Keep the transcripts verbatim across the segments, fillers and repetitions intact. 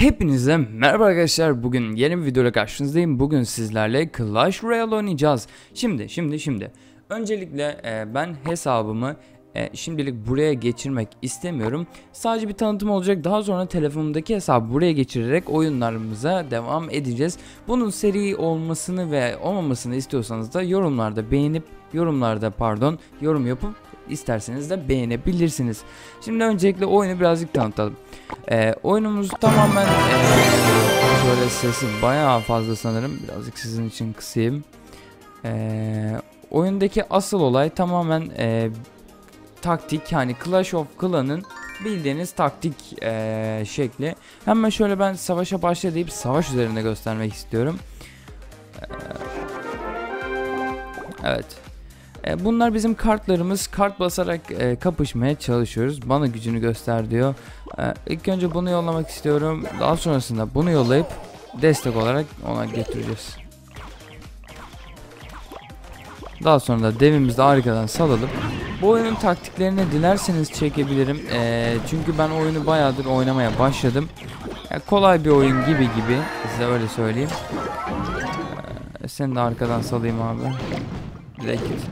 Hepinize merhaba arkadaşlar. Bugün yeni bir videoyla karşınızdayım. Bugün sizlerle Clash Royale oynayacağız. Şimdi şimdi şimdi öncelikle e, ben hesabımı e, şimdilik buraya geçirmek istemiyorum. Sadece bir tanıtım olacak. Daha sonra telefonumdaki hesabı buraya geçirerek oyunlarımıza devam edeceğiz. Bunun seri olmasını ve olmamasını istiyorsanız da yorumlarda beğenip yorumlarda pardon yorum yapıp isterseniz de beğenebilirsiniz. Şimdi öncelikle oyunu birazcık tanıtalım. Ee, oyunumuz tamamen ee, şöyle sesi bayağı fazla sanırım. Birazcık sizin için kısayım. Ee, oyundaki asıl olay tamamen ee, taktik, yani Clash of Clans'ın bildiğiniz taktik ee, şekli. Hemen şöyle ben savaşa başla deyip savaş üzerinde göstermek istiyorum. Ee, evet. Bunlar bizim kartlarımız. Kart basarak e, kapışmaya çalışıyoruz. Bana gücünü göster diyor. E, ilk önce bunu yollamak istiyorum. Daha sonrasında bunu yollayıp destek olarak ona getireceğiz. Daha sonra da devimizi de arkadan salalım. Bu oyunun taktiklerini dilerseniz çekebilirim. E, çünkü ben oyunu bayağıdır oynamaya başladım. Yani kolay bir oyun gibi gibi. Size öyle söyleyeyim. E, seni de arkadan salayım abi. Direkt git.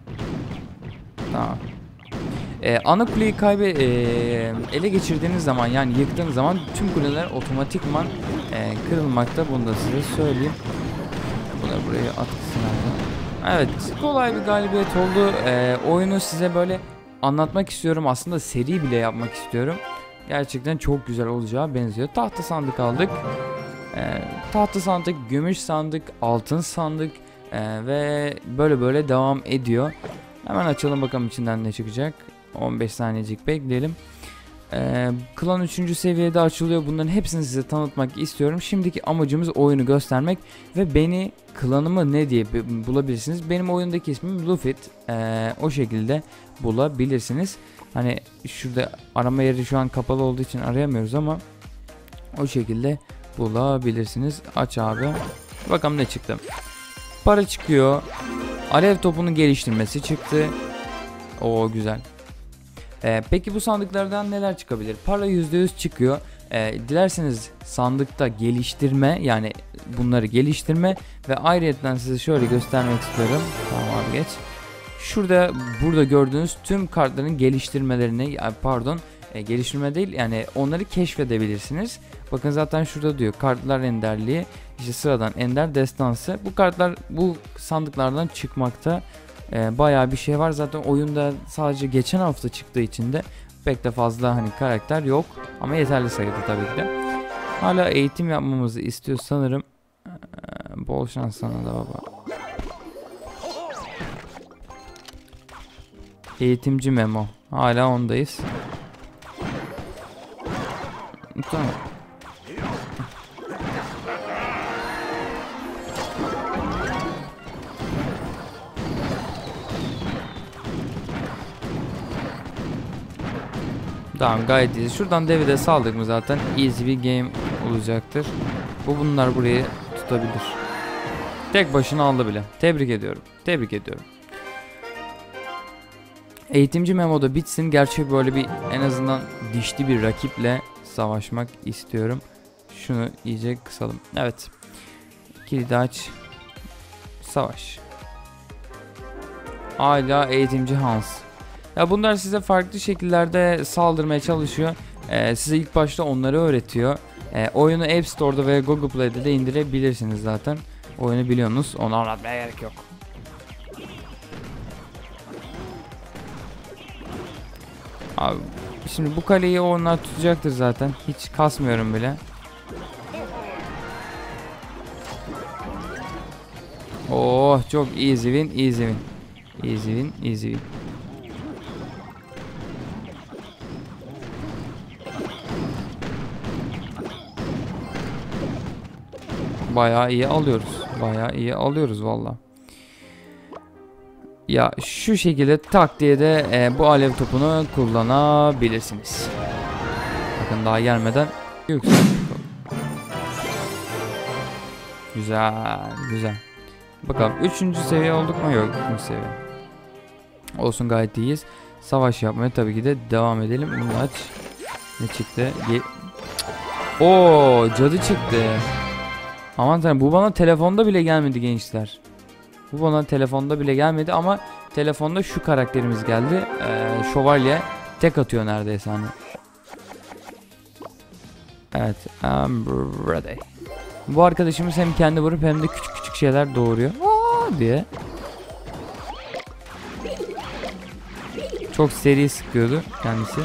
Tamam. Ee, ana kuleyi kaybe e, ele geçirdiğiniz zaman, yani yıktığınız zaman tüm kuleler otomatikman e, kırılmakta. Bunu da size söyleyeyim. Bunları buraya atsın abi. Evet, kolay bir galibiyet oldu. E, oyunu size böyle anlatmak istiyorum. Aslında seri bile yapmak istiyorum. Gerçekten çok güzel olacağı benziyor. Tahta sandık aldık. E, tahta sandık, gümüş sandık, altın sandık e, ve böyle böyle devam ediyor. Hemen açalım bakalım içinden ne çıkacak. on beş saniyecik bekleyelim. Ee, Klan üçüncü seviyede açılıyor. Bunların hepsini size tanıtmak istiyorum. Şimdiki amacımız oyunu göstermek ve beni, klanımı ne diye bulabilirsiniz. Benim oyundaki ismim Luffy. Ee, o şekilde bulabilirsiniz. Hani şurada arama yeri şu an kapalı olduğu için arayamıyoruz ama o şekilde bulabilirsiniz. Aç abi. Bakalım ne çıktı. Para çıkıyor. Alev topunun geliştirmesi çıktı. Oo güzel. Ee, peki bu sandıklardan neler çıkabilir? Para yüzde yüz çıkıyor. Ee, dilerseniz sandıkta geliştirme, yani bunları geliştirme ve ayrıyeten size şöyle göstermek istiyorum. Tamam abi geç. Şurada burada gördüğünüz tüm kartların geliştirmelerini, pardon e, geliştirme değil, yani onları keşfedebilirsiniz. Bakın zaten şurada diyor kartlar enderliği, işte sıradan ender, destansı. Bu kartlar bu sandıklardan çıkmakta. Ee, bayağı bir şey var. Zaten oyunda sadece geçen hafta çıktığı için de pek de fazla hani karakter yok. Ama yeterli sayıda tabii ki de. Hala eğitim yapmamızı istiyor sanırım. Ee, bol şans sana da baba. Eğitimci Memo. Hala ondayız. Tamam. Tamam, gayet iyi. Şuradan devi de saldık mı zaten easy bir game olacaktır. Bu bunlar burayı tutabilir. Tek başına aldı bile. Tebrik ediyorum. Tebrik ediyorum. Eğitimci Memo'da bitsin. Gerçi böyle bir en azından dişli bir rakiple savaşmak istiyorum. Şunu iyice kısalım. Evet. Kilidi aç. Savaş. Hala eğitimci Hans. Ya bunlar size farklı şekillerde saldırmaya çalışıyor. Ee, size ilk başta onları öğretiyor. Ee, oyunu App Store'da ve Google Play'de de indirebilirsiniz zaten. Oyunu biliyorsunuz. Onu anlatmaya gerek yok. Abi, şimdi bu kaleyi onlar tutacaktır zaten. Hiç kasmıyorum bile. Oh, çok easy win, easy win. Easy win, easy win. Bayağı iyi alıyoruz. Bayağı iyi alıyoruz valla. Ya şu şekilde tak diye de e, bu alev topunu kullanabilirsiniz. Bakın daha gelmeden yüksek. Güzel, güzel. Bakalım üçüncü seviye olduk mu? Yok, ikinci seviye. Olsun, gayet iyiyiz. Savaş yapmaya tabii ki de devam edelim. Bunu aç. Ne çıktı? Ge Oo, cadı çıktı. Aman tanrım, bu bana telefonda bile gelmedi gençler. Bu bana telefonda bile gelmedi ama telefonda şu karakterimiz geldi. Ee, şövalye tek atıyor neredeyse hani. Evet, I'm ready. Bu arkadaşımız hem kendi vurup hem de küçük küçük şeyler doğuruyor. Aa diye. Çok seri sıkıyordu kendisi.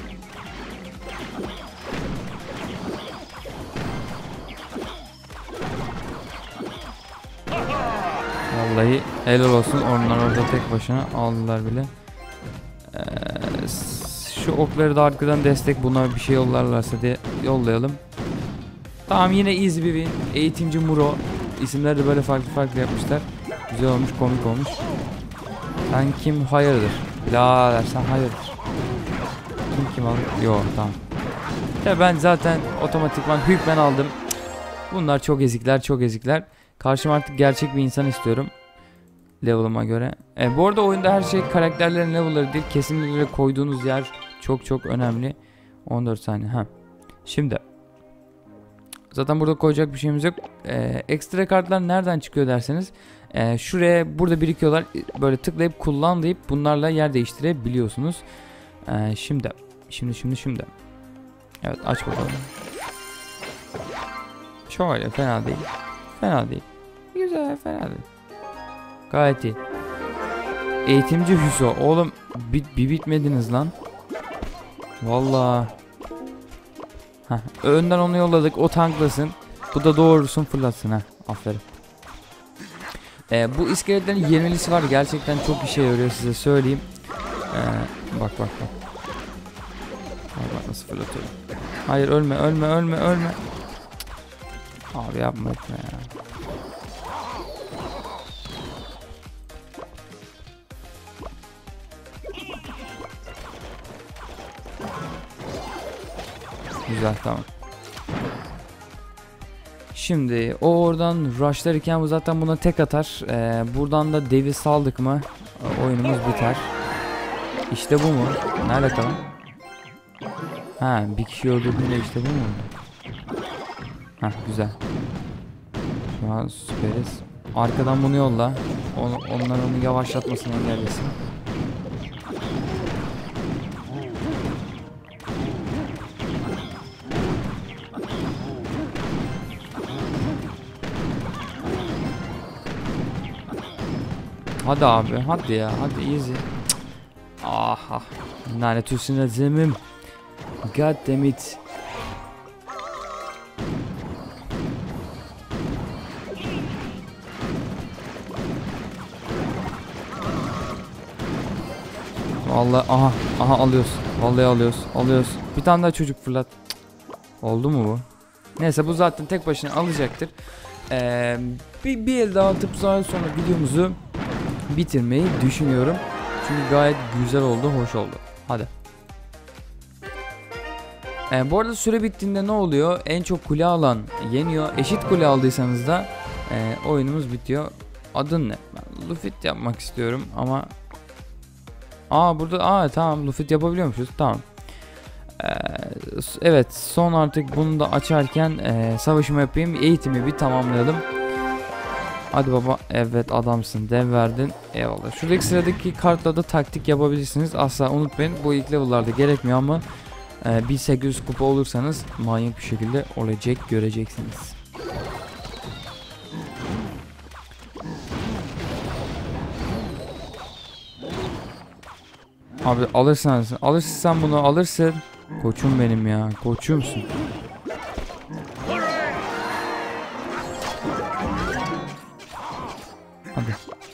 Vallahi helal olsun, onlar orada tek başına aldılar bile. Ee, şu okları da arkadan destek, buna bir şey yollarlarsa diye yollayalım. Tamam, yine easy bir win. Eğitimci Muro. İsimleri de böyle farklı farklı yapmışlar. Güzel olmuş, komik olmuş. Sen kim? Hayırdır? Birader sen hayırdır? Kim kim alır? Yok, tamam. Ya ben zaten otomatikman hükmen aldım. Bunlar çok ezikler, çok ezikler. Karşıma artık gerçek bir insan istiyorum. Level'ıma göre. E, bu arada oyunda her şey karakterlerin level'ları değil. Kesinlikle koyduğunuz yer çok çok önemli. on dört saniye. Ha. Şimdi. Zaten burada koyacak bir şeyimiz yok. E, ekstra kartlar nereden çıkıyor derseniz. E, şuraya burada birikiyorlar. Böyle tıklayıp kullan deyip bunlarla yer değiştirebiliyorsunuz. E, şimdi. Şimdi şimdi şimdi. Evet, aç bakalım. Şöyle fena değil. Fena değil. Güzel, fena değil. Gayet iyi. Eğitimci Hüso. Oğlum bir, bir bitmediniz lan. Vallahi. Heh, önden onu yolladık. O tanklasın. Bu da doğrusun fırlatsın. Heh, aferin. Ee, bu iskeletlerin yirmilisi var. Gerçekten çok işe yarıyor, size söyleyeyim. Ee, bak bak bak. Bak bak nasıl fırlatıyorum. Hayır, ölme ölme ölme ölme. Abi yapma etme ya. Güzel, tamam. Şimdi o oradan rushlarken bu zaten buna tek atar. Ee, buradan da devi saldık mı oyunumuz biter. İşte bu mu? Ne alakalı? Ha, bir kişi öldürdüğünde işte bu mu? Ha, güzel. Şu an süperiz. Arkadan bunu yolla. On, onlar onu yavaşlatmasını engellesin. Hadi abi, hadi ya, hadi easy. Aha, lanet olsun azimim. God damn it. Vallahi aha, aha alıyoruz. Vallahi alıyoruz, alıyoruz. Bir tane daha çocuk fırlat. Oldu mu bu? Neyse, bu zaten tek başına alacaktır. Ee, bir, bir el daha atıp sonra videomuzu bitirmeyi düşünüyorum. Çünkü gayet güzel oldu, hoş oldu. Hadi. Ee, bu arada süre bittiğinde ne oluyor? En çok kule alan yeniyor. Eşit kule aldıysanız da e, oyunumuz bitiyor. Adın ne? Ben Lufit yapmak istiyorum ama... Aa burada, aa tamam, Lufit yapabiliyormuşuz. Tamam. Ee, evet, son artık bunu da açarken e, savaşımı yapayım. Eğitimi bir tamamlayalım. Hadi baba, evet adamsın, dev verdin, eyvallah. Şuradaki sıradaki kartla da taktik yapabilirsiniz, asla unutmayın. Bu ilk level'larda gerekmiyor ama e, bin sekiz yüz kupa olursanız manyak bir şekilde olacak, göreceksiniz. Abi alırsan, alırsın sen bunu, alırsın. Koçum benim ya, koçumsun. Hadi.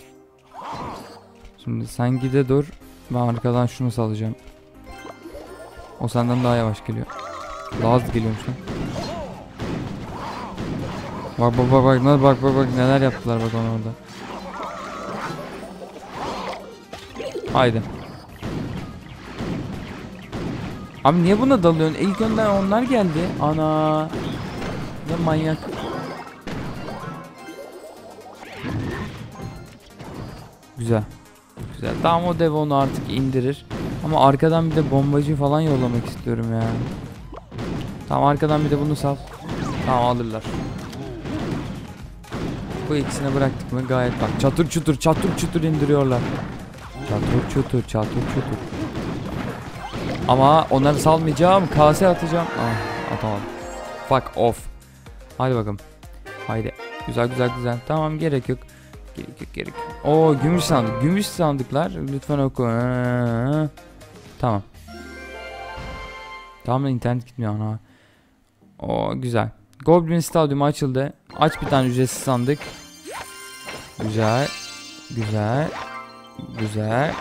Şimdi sen gide dur. Ben arkadan şunu salacağım. O senden daha yavaş geliyor. Daha hızlı geliyormuş lan. Bak bak bak bak bak bak bak neler yaptılar bak ona orada. Haydi. Abi niye buna dalıyorsun? İlk önden onlar geldi. Ana. Ne manyak. Güzel. Güzel. Tamam, o dev onu artık indirir. Ama arkadan bir de bombacı falan yollamak istiyorum ya. Tamam, arkadan bir de bunu sal. Tamam, alırlar. Bu ikisini bıraktık mı gayet bak. Çatır çutur çatır çutur indiriyorlar. Çatır çutur çatır çutur. Ama onları salmayacağım. Kase atacağım. Ah, atamadım. Fuck off. Hadi bakalım. Haydi. Güzel güzel güzel. Tamam, gerek yok. Gerek yok gerek yok. Oo, gümüş sandık. Gümüş sandıklar. Lütfen oku. Ee, tamam. Tamam da internet gitmiyor ana. Oo, güzel. Goblin Stadyumu açıldı. Aç bir tane ücretsiz sandık. Güzel. Güzel. Güzel.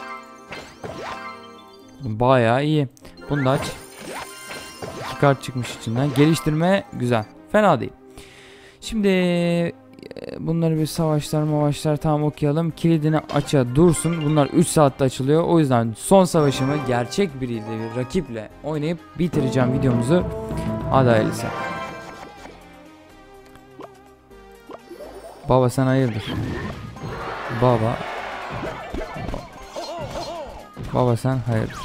Bayağı iyi. Bunu da aç. İki kart çıkmış içinden. Geliştirme güzel. Fena değil. Şimdi bunları bir savaşlar mavaşlar tamam okuyalım. Kilidini aça dursun. Bunlar üç saatte açılıyor. O yüzden son savaşımı gerçek biriyle, bir rakiple oynayıp bitireceğim videomuzu. Hadi hayırlısı. Baba sen hayırdır? Baba. Baba sen hayırdır?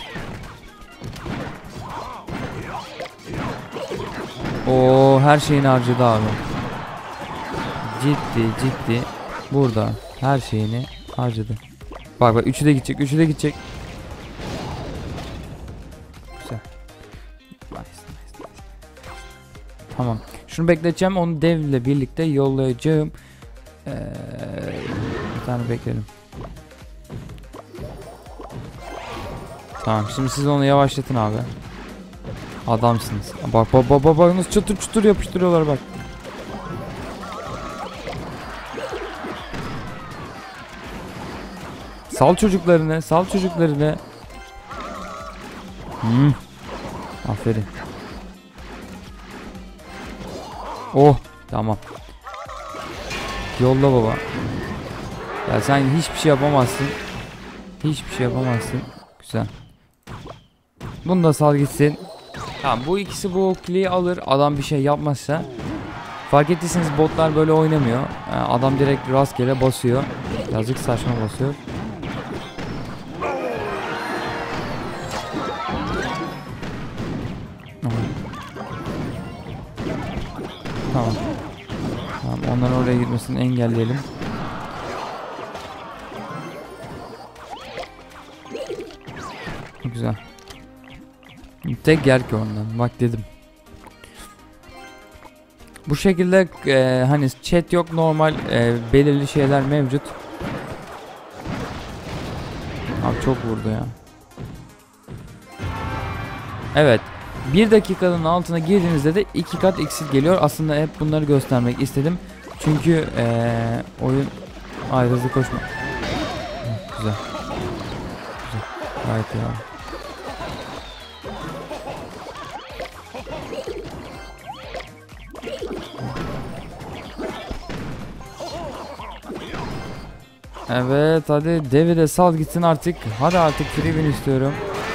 Oo, her şeyini harcadı abi. Ciddi ciddi. Burada her şeyini harcadı. Bak bak, üçü de gidecek, üçü de gidecek. Güzel. Nice, nice, nice. Tamam. Şunu bekleteceğim, onu devle birlikte yollayacağım. Ee, bir tane bekleyelim. Tamam, şimdi siz onu yavaşlatın abi. Adamsınız. Bak bak bak bak, nasıl çatır çutur yapıştırıyorlar bak. Sal çocuklarını, sal çocuklarını. Hmm. Aferin. Oh, tamam. Yolla baba. Ya sen hiçbir şey yapamazsın. Hiçbir şey yapamazsın. Güzel. Bunu da sal gitsin. Tamam, bu ikisi bu okliyi alır. Adam bir şey yapmazsa. Fark ettiyseniz botlar böyle oynamıyor. Yani adam direkt rastgele basıyor. Yazık, saçma basıyor. Tamam. Tamam, onların oraya gitmesini engelleyelim. Güzel. Tek yer ki ondan. Bak dedim. Bu şekilde e, hani chat yok, normal e, belirli şeyler mevcut. Abi çok vurdu ya. Evet. Bir dakikanın altına girdiğinizde de iki kat eksik geliyor. Aslında hep bunları göstermek istedim. Çünkü e, oyun... Ay, hızlı koşma. Güzel. Güzel. Gayet ya. Evet, hadi devi de sal gitsin artık. Hadi artık free win istiyorum.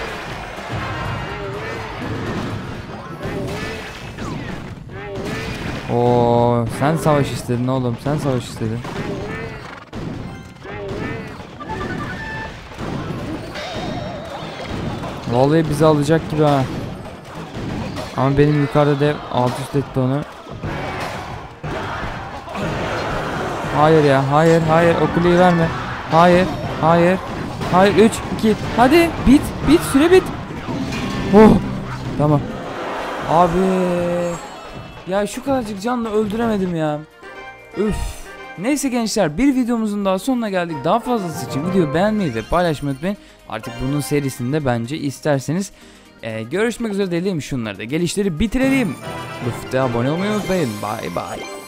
Oo, sen savaş istedin oğlum, sen savaş istedin. Vallahi bizi alacak gibi ha. Ama benim yukarıda dev alt üst etti onu. Hayır ya, hayır hayır, o kuleyi verme. Hayır hayır hayır. Üç iki, hadi bit bit, süre bit. Oh, tamam abi ya, şu kadarcık canla öldüremedim ya. Üf. Neyse gençler, bir videomuzun daha sonuna geldik. Daha fazlası için videoyu beğenmeyi ve paylaşmayı unutmayın. Artık bunun serisinde bence isterseniz ee, görüşmek üzere diyelim, şunları da geliştirip bitirelim. Lütfen abone olmayı unutmayın. Bye bye.